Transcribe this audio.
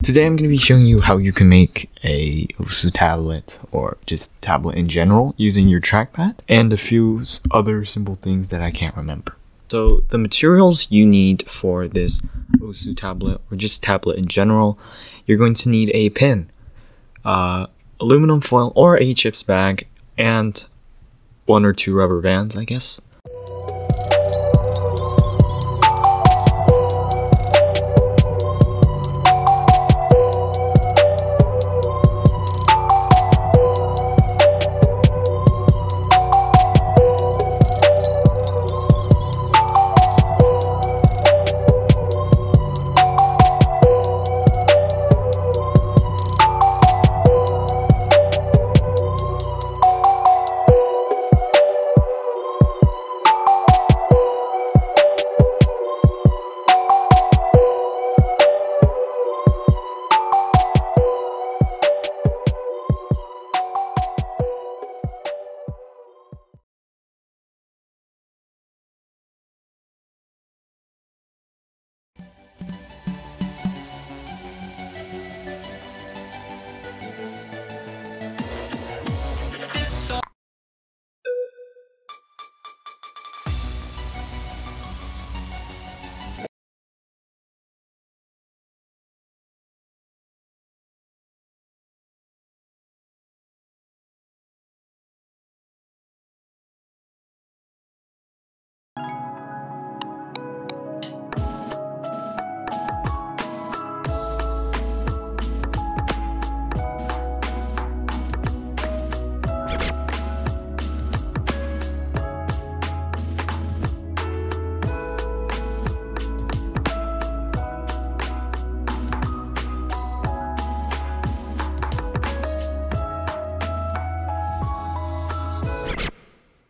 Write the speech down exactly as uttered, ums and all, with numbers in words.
Today I'm going to be showing you how you can make a Osu tablet or just tablet in general using your trackpad and a few other simple things that I can't remember. So the materials you need for this Osu tablet or just tablet in general, you're going to need a pin, uh, aluminum foil or a chips bag, and one or two rubber bands, I guess.